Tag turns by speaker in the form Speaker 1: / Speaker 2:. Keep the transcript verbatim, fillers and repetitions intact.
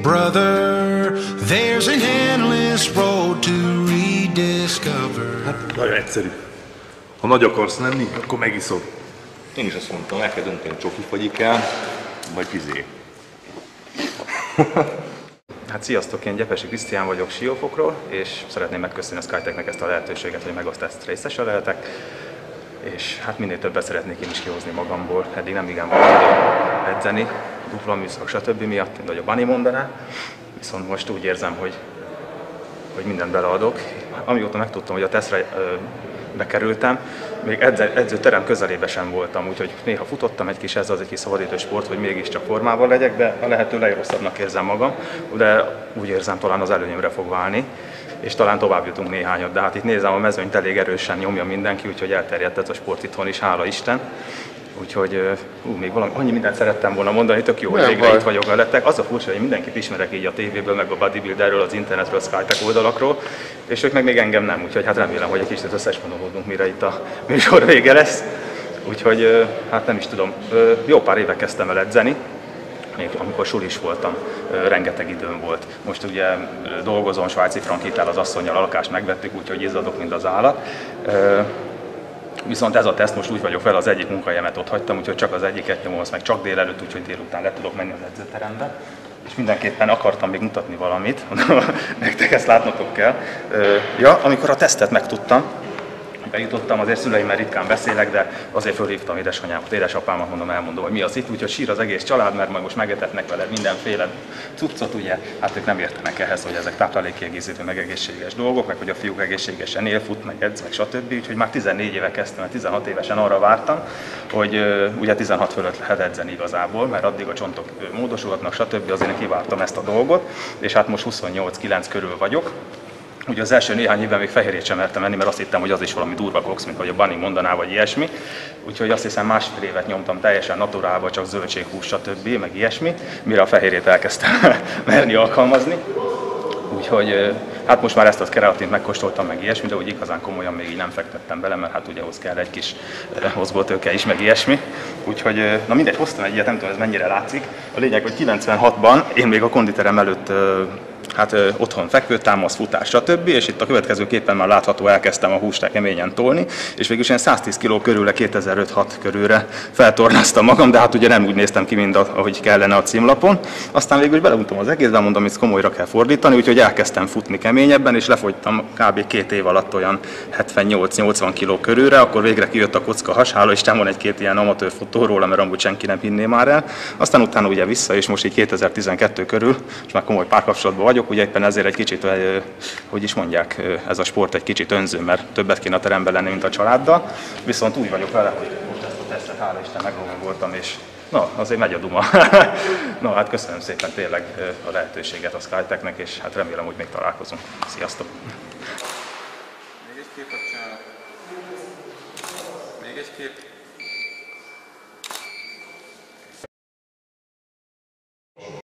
Speaker 1: brother. There's an endless road to rediscover.
Speaker 2: Hát nagyon egyszerű. Ha nagy akarsz lenni, akkor megiszod.
Speaker 3: Én is azt mondtam, el kell dönteni, csoki fagyik el, vagy pizé.
Speaker 4: Hát sziasztok, én Gyepesi Krisztián vagyok Siófokról, és szeretném megköszönni a Skytechnek ezt a lehetőséget, hogy megosztást részese lehetek. És hát minél többet szeretnék én is kihozni magamból. Eddig nem igen volt idő edzeni, dupla műszak, stb. Miatt, mint ahogy a Bani mondaná. Viszont most úgy érzem, hogy, hogy mindent beleadok. Amióta megtudtam, hogy a tesztre bekerültem, még edzőterem közelébe sem voltam, úgyhogy néha futottam egy kis, ez az egy kis szabadidő sport, hogy mégiscsak formában legyek, de a lehető legrosszabbnak érzem magam, de úgy érzem, talán az előnyömre fog válni, és talán tovább jutunk néhányat, de hát itt nézem, a mezőnyt elég erősen nyomja mindenki, úgyhogy elterjedt ez a sport itthon is, hála Isten. Úgyhogy ú, még valami, annyi mindent szerettem volna mondani, tök jó, hogy végre itt vagyok veletek. Az a furcsa, hogy mindenkit ismerek így a tévéből, meg a bodybuilderről, az internetről, a Skytech oldalakról, és ők meg még engem nem, úgyhogy hát remélem, hogy egy kicsit összesponolódunk, mire itt a műsor vége lesz. Úgyhogy hát nem is tudom, jó pár éve kezdtem el edzeni, még amikor sulis voltam, rengeteg időm volt. Most ugye dolgozom, svájci frank hitel az asszonnyal, a lakást megvettük, úgyhogy izzadok, mint az állat. Viszont ez a teszt, most úgy vagyok fel, az egyik munkahelyemet ott hagytam, úgyhogy csak az egyiket nyomom, azt meg csak délelőtt, úgyhogy délután le tudok menni az edzőterembe. És mindenképpen akartam még mutatni valamit, nektek ezt látnotok kell. Ja, amikor a tesztet megtudtam, bejutottam, azért szüleimmel ritkán beszélek, de azért fölhívtam édesanyámat, édesapámat, mondom, elmondom, hogy mi az itt, úgyhogy sír az egész család, mert majd most megetetnek veled mindenféle cuccot, ugye, hát ők nem értenek ehhez, hogy ezek táplálékkiegészítő, meg egészséges dolgok, meg hogy a fiúk egészségesen él, fut, meg edz, meg stb. Úgyhogy már tizennégy éve kezdtem, mert tizenhat évesen arra vártam, hogy uh, ugye tizenhat fölött lehet edzeni igazából, mert addig a csontok módosulhatnak, stb. Azért én kivártam ezt a dolgot, és hát most huszonnyolc kilenc körül vagyok. Ugye az első néhány évben még fehérjét sem mertem enni, mert azt hittem, hogy az is valami durva koksz, mint hogy a Bani mondaná, vagy ilyesmi. Úgyhogy azt hiszem másfél évet nyomtam teljesen naturálba, csak zöldséghús, stb. Meg ilyesmi, mire a fehérjét elkezdtem merni alkalmazni. Úgyhogy hát most már ezt a kreatint megkóstoltam, meg ilyesmi, de úgy igazán komolyan még így nem fektettem bele, mert hát ugye ahhoz kell egy kis mozgótőke is, meg ilyesmi. Úgyhogy, na mindegy, hoztam egy ilyet, nem tudom, ez mennyire látszik. A lényeg, hogy kilencvenhatban én még a konditerem előtt hát ö, otthon fekvőtámasz, futás, stb. És itt a következő képen már látható, elkezdtem a húst keményen tolni, és végül is ilyen száztíz kiló körülre, kétezer-öt-hat körülre feltornáztam magam, de hát ugye nem úgy néztem ki, mint ahogy kellene a címlapon. Aztán végül is beleuntam az egészben, mondom, hogy ezt komolyra kell fordítani, úgyhogy elkezdtem futni keményebben, és lefogytam kb. két év alatt olyan hetvennyolc-nyolcvan kiló körülre, akkor végre kijött a kocka has, hála Isten van egy-két ilyen amatőr fotó róla, mert amúgy senki nem hinné már el. Aztán utána ugye vissza, és most így kétezer-tizenkettő körül, és már komoly párkapcsolatban vagyok, ugye éppen ezért egy kicsit, hogy is mondják, ez a sport egy kicsit önző, mert többet kéne a teremben lenni, mint a családdal. Viszont úgy vagyok vele, hogy most ezt a tesztet, hála Isten, meglovagoltam, és na, azért megy a duma. Na, hát köszönöm szépen tényleg a lehetőséget a Skytechnek, és hát remélem, hogy még találkozunk. Sziasztok!
Speaker 5: Még egy képet csinálok. Még egy kép.